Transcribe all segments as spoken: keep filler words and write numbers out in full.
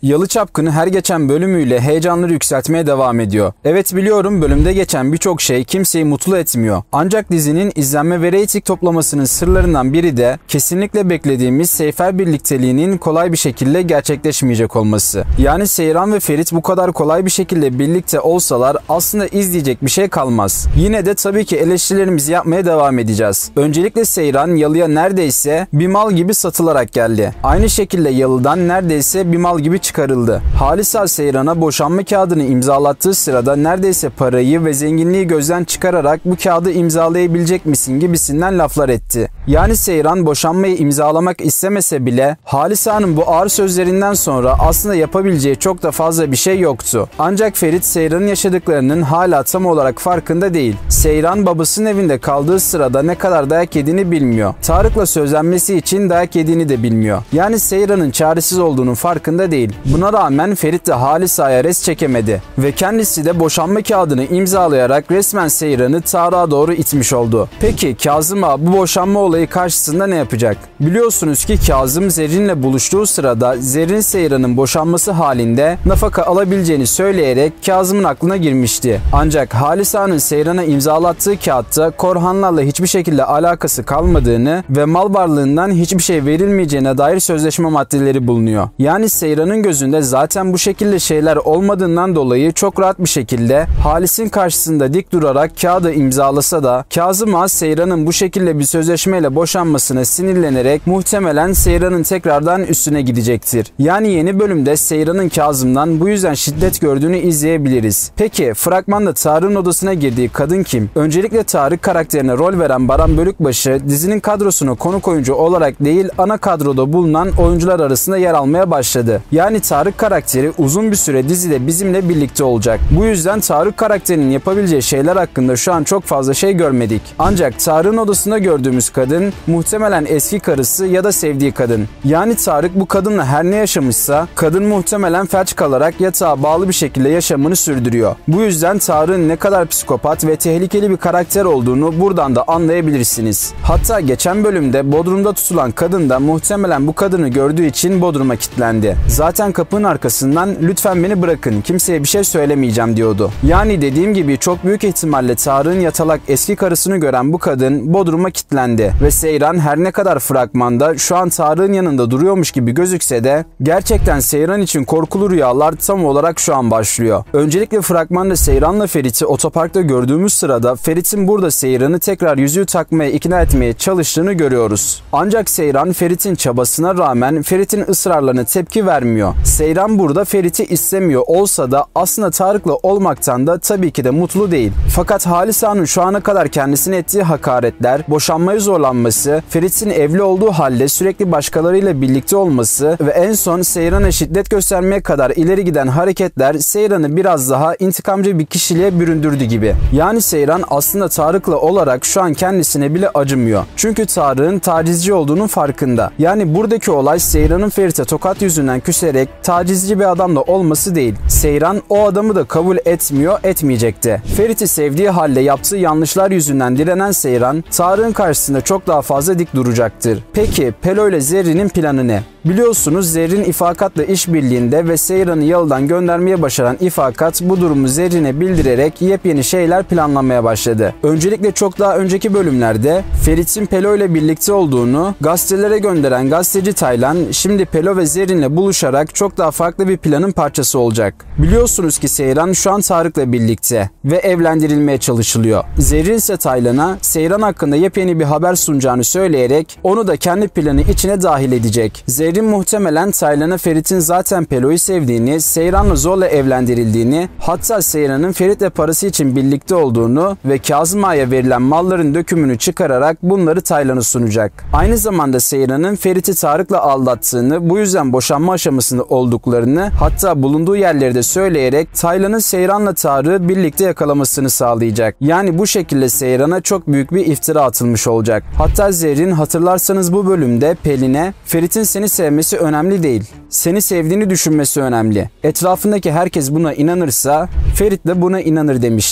Yalı Çapkını her geçen bölümüyle heyecanları yükseltmeye devam ediyor. Evet biliyorum, bölümde geçen birçok şey kimseyi mutlu etmiyor. Ancak dizinin izlenme ve reyting toplamasının sırlarından biri de kesinlikle beklediğimiz Seyfer birlikteliğinin kolay bir şekilde gerçekleşmeyecek olması. Yani Seyran ve Ferit bu kadar kolay bir şekilde birlikte olsalar aslında izleyecek bir şey kalmaz. Yine de tabii ki eleştirilerimizi yapmaya devam edeceğiz. Öncelikle Seyran Yalı'ya neredeyse bir mal gibi satılarak geldi. Aynı şekilde Yalı'dan neredeyse bir mal gibi çıkarıldı. Halisa Seyran'a boşanma kağıdını imzalattığı sırada neredeyse parayı ve zenginliği gözden çıkararak bu kağıdı imzalayabilecek misin gibisinden laflar etti. Yani Seyran boşanmayı imzalamak istemese bile Halisa'nın bu ağır sözlerinden sonra aslında yapabileceği çok da fazla bir şey yoktu. Ancak Ferit Seyran'ın yaşadıklarının hala tam olarak farkında değil. Seyran babasının evinde kaldığı sırada ne kadar dayak yediğini bilmiyor. Tarık'la sözlenmesi için dayak yediğini de bilmiyor. Yani Seyran'ın çaresiz olduğunun farkında değil. Buna rağmen Ferit de Halisa'ya res çekemedi. Ve kendisi de boşanma kağıdını imzalayarak resmen Seyran'ı Tarık'a doğru itmiş oldu. Peki Kazım Ağa bu boşanma olayı karşısında ne yapacak? Biliyorsunuz ki Kazım Zerrin'le buluştuğu sırada Zerrin Seyran'ın boşanması halinde nafaka alabileceğini söyleyerek Kazım'ın aklına girmişti. Ancak Halisa'nın Seyran'a imzalattığı kağıtta Korhanlarla hiçbir şekilde alakası kalmadığını ve mal varlığından hiçbir şey verilmeyeceğine dair sözleşme maddeleri bulunuyor. Yani Seyran'ın gözünde zaten bu şekilde şeyler olmadığından dolayı çok rahat bir şekilde Halis'in karşısında dik durarak kağıdı imzalasa da Kazım Ağa Seyran'ın bu şekilde bir sözleşmeyle boşanmasına sinirlenerek muhtemelen Seyran'ın tekrardan üstüne gidecektir. Yani yeni bölümde Seyran'ın Kazım'dan bu yüzden şiddet gördüğünü izleyebiliriz. Peki fragmanda Tarık'ın odasına girdiği kadın kim? Öncelikle Tarık karakterine rol veren Baran Bölükbaşı dizinin kadrosuna konuk oyuncu olarak değil ana kadroda bulunan oyuncular arasında yer almaya başladı. Yani Tarık karakteri uzun bir süre dizide bizimle birlikte olacak. Bu yüzden Tarık karakterinin yapabileceği şeyler hakkında şu an çok fazla şey görmedik. Ancak Tarık'ın odasında gördüğümüz kadın muhtemelen eski karısı ya da sevdiği kadın. Yani Tarık bu kadınla her ne yaşamışsa kadın muhtemelen felç kalarak yatağa bağlı bir şekilde yaşamını sürdürüyor. Bu yüzden Tarık'ın ne kadar psikopat ve tehlikeli bir karakter olduğunu buradan da anlayabilirsiniz. Hatta geçen bölümde Bodrum'da tutulan kadın da muhtemelen bu kadını gördüğü için Bodrum'a kilitlendi. Zaten kapının arkasından lütfen beni bırakın, kimseye bir şey söylemeyeceğim diyordu. Yani dediğim gibi çok büyük ihtimalle Tarık'ın yatalak eski karısını gören bu kadın Bodrum'a kilitlendi ve Seyran her ne kadar fragmanda şu an Tarık'ın yanında duruyormuş gibi gözükse de gerçekten Seyran için korkulu rüyalar tam olarak şu an başlıyor. Öncelikle fragmanda Seyran'la Ferit'i otoparkta gördüğümüz sırada Ferit'in burada Seyran'ı tekrar yüzüğü takmaya ikna etmeye çalıştığını görüyoruz. Ancak Seyran Ferit'in çabasına rağmen Ferit'in ısrarlarına tepki vermiyor. Seyran burada Ferit'i istemiyor olsa da aslında Tarık'la olmaktan da tabii ki de mutlu değil. Fakat Halisa'nın şu ana kadar kendisine ettiği hakaretler, boşanmaya zorlanması, Ferit'in evli olduğu halde sürekli başkalarıyla birlikte olması ve en son Seyran'a şiddet göstermeye kadar ileri giden hareketler Seyran'ı biraz daha intikamcı bir kişiliğe büründürdü gibi. Yani Seyran aslında Tarık'la olarak şu an kendisine bile acımıyor. Çünkü Tarık'ın tacizci olduğunun farkında. Yani buradaki olay Seyran'ın Ferit'e tokat yüzünden küserek tacizci bir adamla olması değil. Seyran o adamı da kabul etmiyor, etmeyecek de. Ferit'i sevdiği halde yaptığı yanlışlar yüzünden direnen Seyran, Tarık'ın karşısında çok daha fazla dik duracaktır. Peki Pelo ile Zerrin'in planı ne? Biliyorsunuz Zerrin İfakat'la işbirliğinde ve Seyran'ı Yalı'dan göndermeye başaran İfakat bu durumu Zerrin'e bildirerek yepyeni şeyler planlamaya başladı. Öncelikle çok daha önceki bölümlerde Ferit'in Pelo ile birlikte olduğunu gazetelere gönderen gazeteci Taylan şimdi Pelo ve Zerrin'le buluşarak çok daha farklı bir planın parçası olacak. Biliyorsunuz ki Seyran şu an Tarık'la birlikte ve evlendirilmeye çalışılıyor. Zerrin ise Taylan'a Seyran hakkında yepyeni bir haber sunacağını söyleyerek onu da kendi planı içine dahil edecek. Zerrin muhtemelen Taylan'a Ferit'in zaten Pelo'yu sevdiğini, Seyran'la zorla evlendirildiğini, hatta Seyran'ın Ferit'le parası için birlikte olduğunu ve Kazım Ağa'ya verilen malların dökümünü çıkararak bunları Taylan'a sunacak. Aynı zamanda Seyran'ın Ferit'i Tarık'la aldattığını, bu yüzden boşanma aşamasında olduklarını, hatta bulunduğu yerleri de söyleyerek Taylan'ın Seyran'la Tarık'ı birlikte yakalamasını sağlayacak. Yani bu şekilde Seyran'a çok büyük bir iftira atılmış olacak. Hatta Zerrin hatırlarsanız bu bölümde Pelin'e Ferit'in seni sevmesi önemli değil, seni sevdiğini düşünmesi önemli. Etrafındaki herkes buna inanırsa Ferit de buna inanır demişti.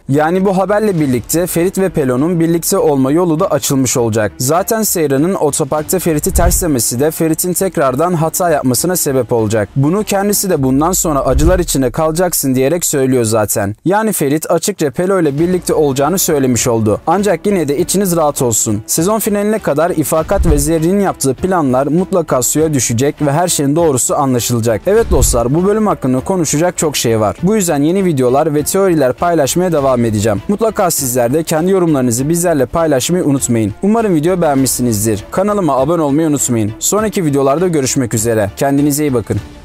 Yani bu haberle birlikte Ferit ve Pelo'nun birlikte olma yolu da açılmış olacak. Zaten Seyran'ın otoparkta Ferit'i terslemesi de Ferit'in tekrardan hata yapmasına sebep olacak. Bunu kendisi de bundan sonra acılar içinde kalacaksın diyerek söylüyor zaten. Yani Ferit açıkça Pelo ile birlikte olacağını söylemiş oldu. Ancak yine de içiniz rahat olsun. Sezon finaline kadar İfakat ve Zerrin'in yaptığı planlar mutlaka suya düşecek ve her şeyin doğrusu anlaşılacak. Evet dostlar, bu bölüm hakkında konuşacak çok şey var. Bu yüzden yeni videolar ve teoriler paylaşmaya devam edeceğim. Mutlaka sizler de kendi yorumlarınızı bizlerle paylaşmayı unutmayın. Umarım video beğenmişsinizdir. Kanalıma abone olmayı unutmayın. Sonraki videolarda görüşmek üzere. Kendinize iyi bakın.